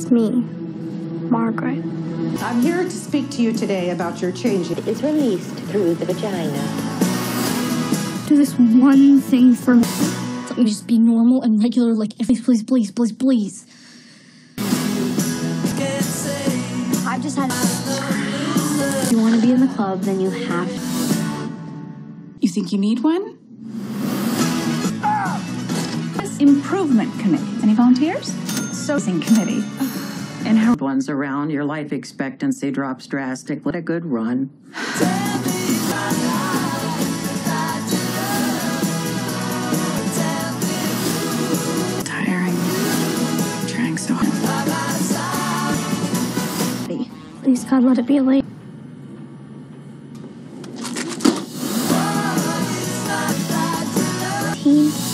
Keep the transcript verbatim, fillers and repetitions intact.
It's me, Margaret. I'm here to speak to you today about your change. It is released through the vagina. Do this one thing for me. Let me just be normal and regular like please, please, please, please, please. I've just had... If you want to be in the club, then you have to. You think you need one? Improvement committee. Any volunteers? Socing committee. And how one's around, your life expectancy drops drastically. A good run. Tiring. Trying so hard. Please, God, let it be a late. Team.